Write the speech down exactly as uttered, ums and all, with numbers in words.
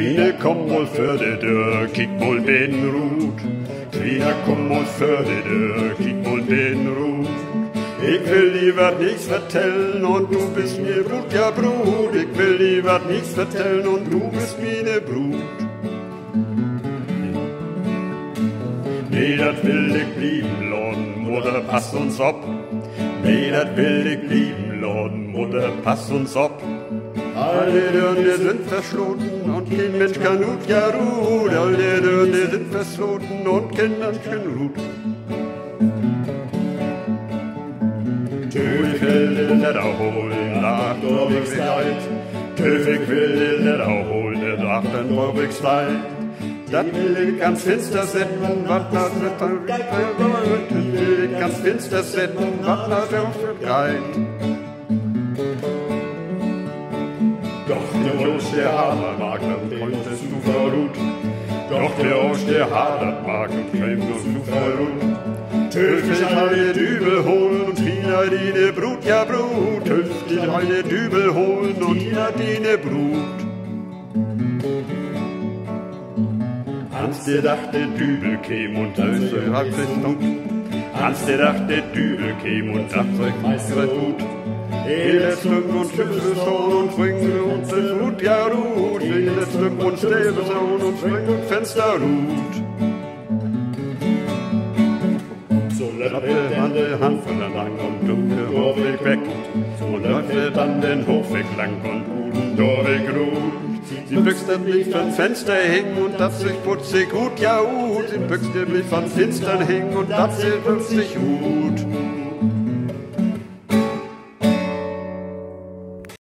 Trine, komm mal für die Tür, kick mal den Rut. Trine, komm mal für die Tür, kick mal den Rut. Ich will lieber nichts vertellen und du bist mir Brut, ja Brut. Ich will lieber nichts vertellen und du bist meine Brut. Nee, dat will ich lieben, Lorden, Mutter, pass uns ab. Nee, dat will ich lieben, Lorden, Mutter, pass uns ab. Alle Dörner sind verschloten und kein Mensch kann Hut, ja Ruht. Alle Dörner sind verschloten und kein Mensch kann Hut. Töfig will den nicht holen, nach Norwegszeit. Töfig will den nicht holen, nach der Norwegszeit. Das will ich ganz finster setzen, was das will ich ganz finster setzen, was das für Geid. Doch der Ost, der Hader mag, dann konntest du verruht. Doch der Ost, der Hader mag, und kämst du verruht. Töftig alle Dübel holen und Tina die Brut, ja Brut. Töftig alle Dübel holen und Tina die Brut. Hans der dachte Dübel käm und Löse hat sich dunkel. Hans der dachte Dübel käm und dachte euch Meister gut. Jedes Glück und Schiffssohn und Springen und Fuß, ja Ruht. Jedes Glück und Stäbesohn und Springen und Fenster ruht. So läuft dann der Hanf lang und du der Hofweg weg. So läuft dann den Hofweg lang und du den Torweg ruht. Sie büchst mich vom Fenster hängen und das sich putzig gut, ja gut. Sie büchst mich vom Fenster hängen und das sich putzig gut.